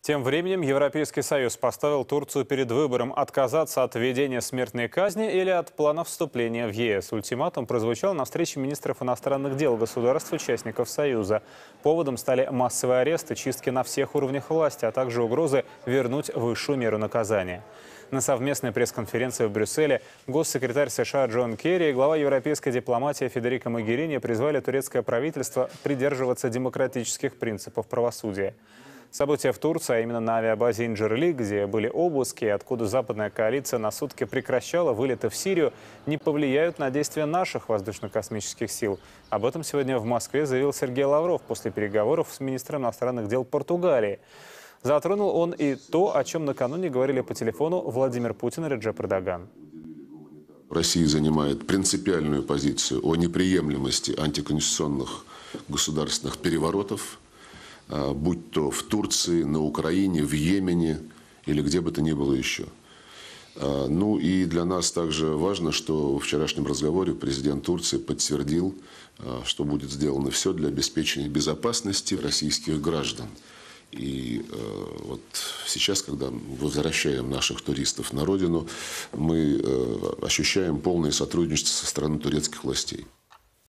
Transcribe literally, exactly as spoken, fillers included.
Тем временем Европейский Союз поставил Турцию перед выбором отказаться от введения смертной казни или от плана вступления в е эс. Ультиматум прозвучал на встрече министров иностранных дел государств-участников Союза. Поводом стали массовые аресты, чистки на всех уровнях власти, а также угрозы вернуть высшую меру наказания. На совместной пресс-конференции в Брюсселе госсекретарь США Джон Керри и глава европейской дипломатии Федерико Могерини призвали турецкое правительство придерживаться демократических принципов правосудия. События в Турции, а именно на авиабазе Инджерли, где были обыски, откуда западная коалиция на сутки прекращала вылеты в Сирию, не повлияют на действия наших воздушно-космических сил. Об этом сегодня в Москве заявил Сергей Лавров после переговоров с министром иностранных дел Португалии. Затронул он и то, о чем накануне говорили по телефону Владимир Путин и Реджеп Эрдоган. Россия занимает принципиальную позицию о неприемлемости антиконституционных государственных переворотов, будь то в Турции, на Украине, в Йемене или где бы то ни было еще. Ну и для нас также важно, что в вчерашнем разговоре президент Турции подтвердил, что будет сделано все для обеспечения безопасности российских граждан. И э, вот сейчас, когда мы возвращаем наших туристов на родину, мы э, ощущаем полное сотрудничество со стороны турецких властей.